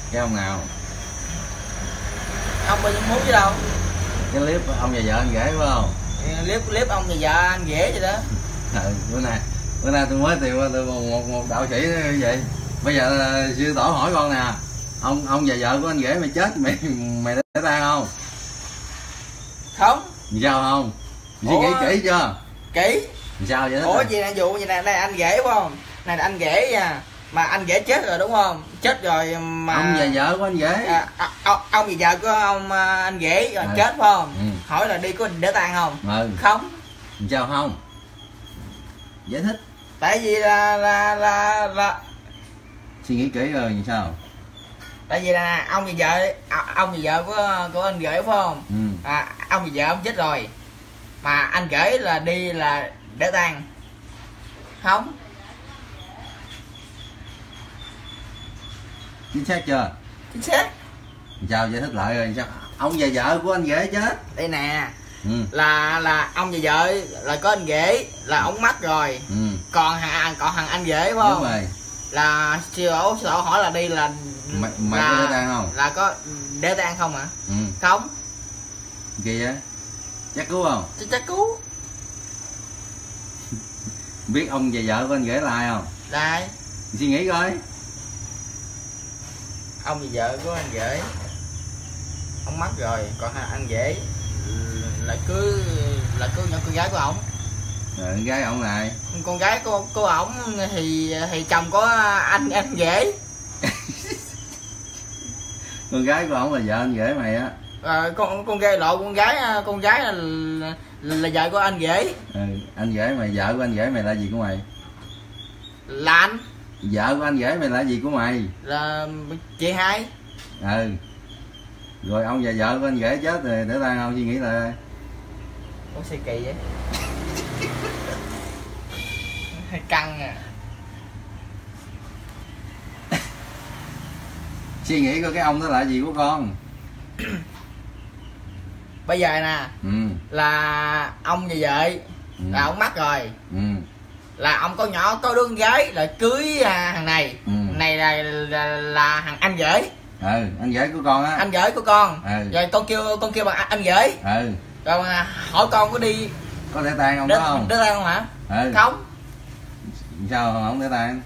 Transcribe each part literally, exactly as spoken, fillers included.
Cái ông nào? Ông bao nhiêu muốn chứ đâu. Cái clip ông và vợ anh rể phải không? Clip clip ông và vợ anh rể vậy đó. Ừ, bữa nay bữa nay tôi mới tìm qua tôi một, một, một đạo sĩ như vậy. Bây giờ sư tổ hỏi con nè, ông ông và vợ của anh rể mày chết mày mày để tang không? Không. Sao không? Suy nghĩ kỹ chưa? Kỹ. Sao vậy đó? Ủa gì nè, vụ vậy nè, này anh rể phải không? Này là anh rể nha. Mà anh rể chết rồi đúng không? Chết rồi mà ông và vợ của anh rể. À, à, ông, ông và vợ của ông anh rể rồi ừ. chết phải không? Ừ. Hỏi là đi có để tang không? Ừ. Không. Sao không? Giải thích. Tại vì là là là, là... suy nghĩ kỹ rồi như sao? Tại vì là ông và vợ ông và vợ của của anh rể phải không? Ừ. À, ông và vợ ông chết rồi mà anh rể là đi là để tang. Không. Chính xác chưa? Chính xác. Sao giải thích lại rồi sao? Ông và vợ của anh rể chết. Đây nè. Ừ. Là là ông và vợ là có anh rể là ông mất rồi. Ừ. Còn thằng còn thằng anh rể phải không? Đúng rồi. Là sư tổ sư tổ hỏi là đi là mày, mày là, có để tang không? Là có để tang không hả? Ừ. Không. Kỳ á. Chắc cứu không? Chắc chắc cứu. Biết ông và vợ của anh rể là ai không? Đây. Suy nghĩ coi. Ông và vợ của anh rể ông mất rồi, còn anh rể là cưới là cưới nhỏ con gái của ổng. Rồi con gái ổng này. Con gái của của ổng thì thì chồng có anh anh rể. Con gái của ổng là vợ anh rể mày á. À, con con gái lộ con gái con gái là, là, là vợ của anh rể. Ừ, anh rể mày, vợ của anh rể mày là gì của mày? Là anh. Vợ của anh rể mày là gì của mày? Là chị hai. Ừ. Rồi ông và vợ của anh rể chết rồi để tang không? Suy nghĩ lại. Ủa sao kỳ vậy? Hơi căng à. Suy nghĩ coi cái ông đó là gì của con. Bây giờ nè. Ừ. Là ông và vợ Ừ. là ông mất rồi. Ừ. Là ông có nhỏ có đứa con gái là cưới à, thằng này. Ừ. Thằng này là, là là thằng anh rể. Ừ, anh rể của con á. Anh rể của con. Ừ. Rồi con kêu con kêu bằng anh rể. Ừ. Rồi mà hỏi con có đi Có để tang không để, đó không? để tang không hả? Ừ. Không. Sao không để tang?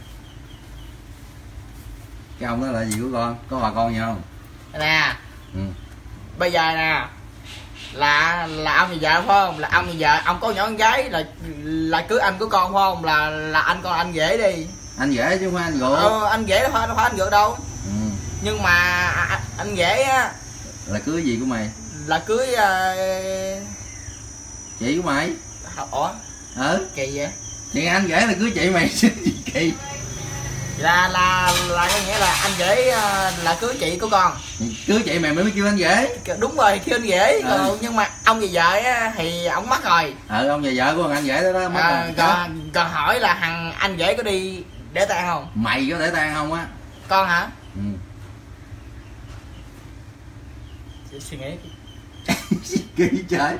Cái ông đó là gì của con? Có bà con gì không? Nè. Ừ. Bây giờ nè. Là là ông và vợ phải không? Là ông và vợ, ông có nhỏ con gái là là cưới anh của con phải không? Là là anh con anh rể đi. Anh rể chứ không phải anh ruột. Ờ, anh rể đâu phải đâu phải anh ruột đâu. Ừ. Nhưng mà anh, anh rể á Là cưới gì của mày? là cưới uh... Chị của mày. Ủa? Ừ. Kỳ vậy? Chị anh rể là cưới chị mày chứ gì kỳ. Là là là có nghĩa là anh rể uh, là cưới chị của con. Cưới chị mày mới kêu anh rể. Đúng rồi, kêu anh rể. Ừ. Còn, nhưng mà ông và vợ á, thì ông mất rồi. Ừ, ông và vợ của anh rể đó đó mất À, rồi. còn, còn hỏi là thằng anh rể có đi để tang không? Mày có để tang không á? Con hả? Ừ. Suy nghĩ. Kỳ trời.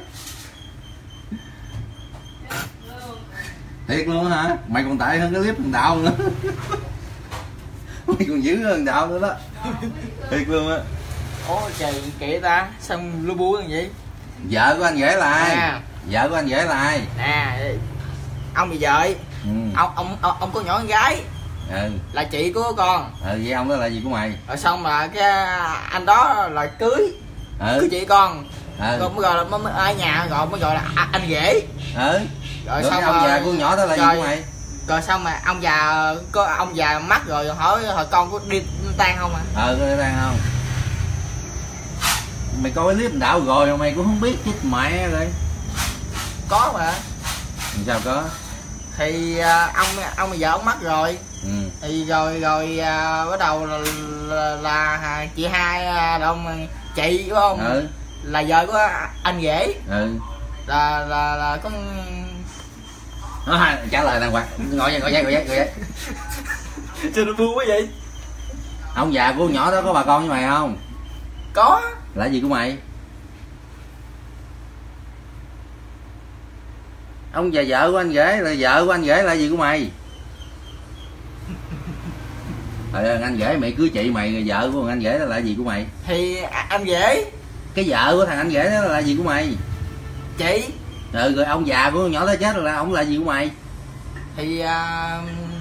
Thiệt luôn hả? Mày còn tệ hơn cái clip thằng Đạo nữa. Mày còn dữ hơn Đạo nữa đó. Thiệt luôn á. Ủa trời kệ ta, sao lu bu như vậy? Vợ của anh rể là ai? À. Vợ của anh rể là ai? Nè, ông và vợ. Ừ. Ông ông ông, ông có nhỏ con gái. Ừ. Là chị của con. Ừ, vậy ông đó là gì của mày? Rồi xong là cái anh đó là cưới. Ừ. Cưới chị con. Ừ. Rồi mới gọi là mới ở nhà rồi mới gọi là anh rể. Ừ. Rồi, Rồi xong cái ông rồi, già của nhỏ đó là rồi, gì của mày? Rồi xong mà ông già có ông già mất rồi hỏi hồi con có đi tang không à? Ờ, có để tang không? Mày coi cái clip Đạo rồi mà mày cũng không biết chết mẹ rồi. Có mà. Sao có? Thì à, ông ông bây giờ ông mất rồi. Ừ. Thì rồi rồi à, bắt đầu là, là, là chị hai à, ông chị đúng không? Ừ. Là vợ của anh rể. Ừ. Là là là có Nó trả lời đàng hoàng. Ngồi dậy, ngồi dậy, ngồi dậy, ngồi dậy. Sao nó vui quá vậy? Ông già của nhỏ đó có bà con với mày không? Có. Là gì của mày? Ông và vợ của anh rể là vợ của anh rể là gì của mày? Trời ơi, anh rể mày cưới chị mày, rồi vợ của thằng anh rể đó là gì của mày? Thì anh rể. Cái vợ của thằng anh rể đó là gì của mày? Chị. Ừ, rồi ông già của con nhỏ đó chết rồi là ông là gì của mày? Thì à...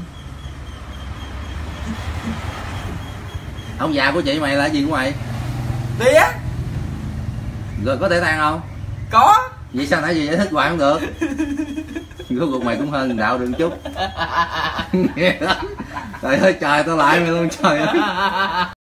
ông già của chị mày là gì của mày? Tía. Rồi có thể than không? Có. Vậy sao nãy giờ giải thích hoài không được? Rốt cuộc mày cũng hơn đạo đừng chút. Trời ơi trời, tao lại mày luôn trời ơi.